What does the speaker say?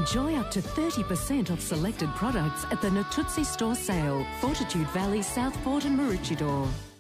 Enjoy up to 30% off selected products at the Natuzzi Store sale, Fortitude Valley, Southport and Maroochydore.